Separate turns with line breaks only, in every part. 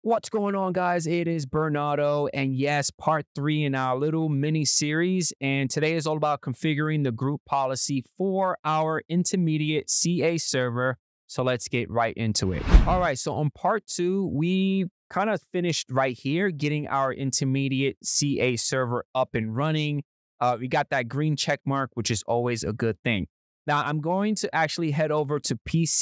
What's going on, guys? It is Bernardo, and yes, part 3 in our little mini series. And today is all about configuring the group policy for our intermediate CA server. So let's get right into it. All right, so on part 2, we kind of finished right here, getting our intermediate CA server up and running. We got that green check mark, which is always a good thing. Now, I'm going to actually head over to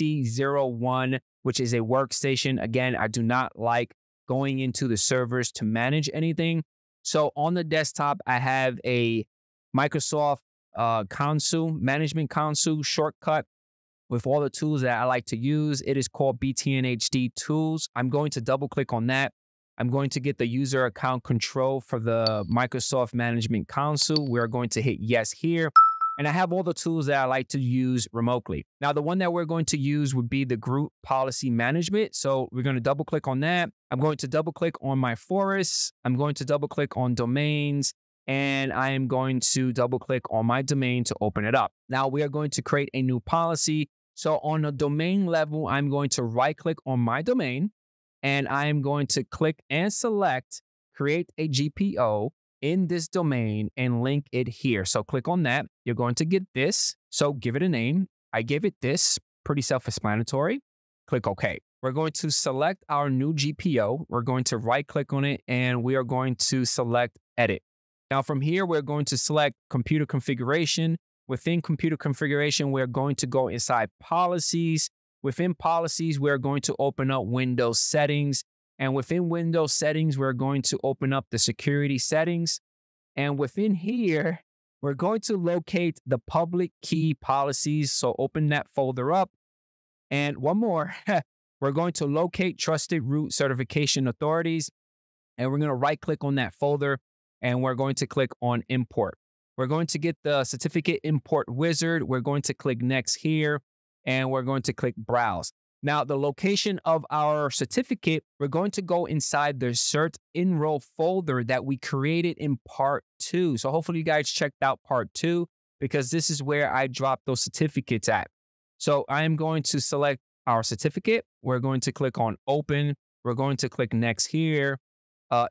PC01, which is a workstation. Again, I do not like going into the servers to manage anything. So on the desktop, I have a Microsoft console, management console shortcut with all the tools that I like to use. It is called BTNHD tools. I'm going to double click on that. I'm going to get the user account control for the Microsoft management console. We're going to hit yes here. And I have all the tools that I like to use remotely. Now, the one that we're going to use would be the group policy management. So we're going to double click on that. I'm going to double click on my forests. I'm going to double click on domains. And I am going to double click on my domain to open it up. Now we are going to create a new policy. So on the domain level, I'm going to right click on my domain. And I am going to click and select Create a GPO in this domain and link it here. So click on that. You're going to get this. So give it a name. I gave it this, pretty self-explanatory. Click OK. We're going to select our new GPO. We're going to right click on it and we are going to select edit. Now from here, we're going to select computer configuration. Within computer configuration, we're going to go inside policies. Within policies, we're going to open up Windows settings. And within Windows settings, we're going to open up the security settings. And within here, we're going to locate the public key policies. So open that folder up. And one more, we're going to locate trusted root certification authorities. And we're going to right click on that folder and we're going to click on import. We're going to get the certificate import wizard. We're going to click next here and we're going to click browse. Now, the location of our certificate, we're going to go inside the cert enroll folder that we created in part 2. So hopefully you guys checked out part 2 because this is where I dropped those certificates at. So I am going to select our certificate. We're going to click on open. We're going to click next here, a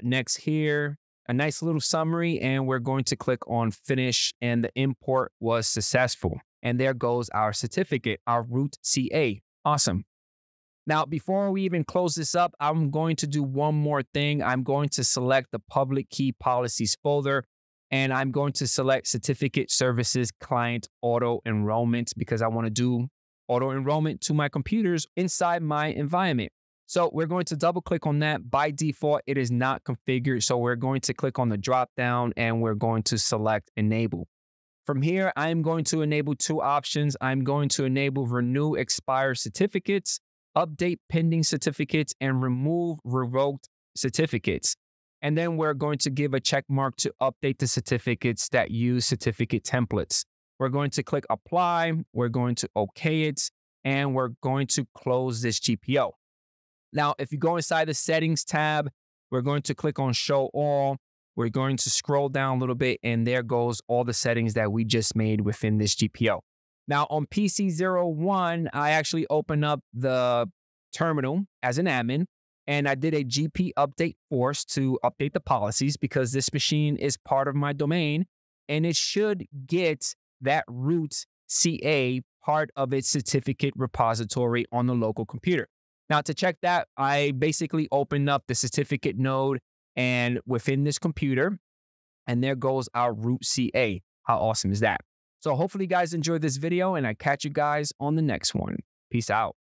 nice little summary, and we're going to click on finish and the import was successful. And there goes our certificate, our root CA. Awesome. Now, before we even close this up, I'm going to do one more thing. I'm going to select the public key policies folder, and I'm going to select certificate services client auto enrollment because I want to do auto enrollment to my computers inside my environment. So we're going to double click on that. By default, it is not configured. So we're going to click on the drop down and we're going to select enable. From here, I'm going to enable two options. I'm going to enable renew expired certificates, update pending certificates, and remove revoked certificates. And then we're going to give a check mark to update the certificates that use certificate templates. We're going to click apply, we're going to OK it, and we're going to close this GPO. Now, if you go inside the settings tab, we're going to click on show all. We're going to scroll down a little bit, and there goes all the settings that we just made within this GPO. Now, on PC01, I actually opened up the terminal as an admin, and I did a GPUpdate force to update the policies because this machine is part of my domain, and it should get that root CA part of its certificate repository on the local computer. Now, to check that, I basically opened up the certificate node and within this computer, and there goes our root CA. How awesome is that? So hopefully you guys enjoyed this video and I catch you guys on the next one. Peace out.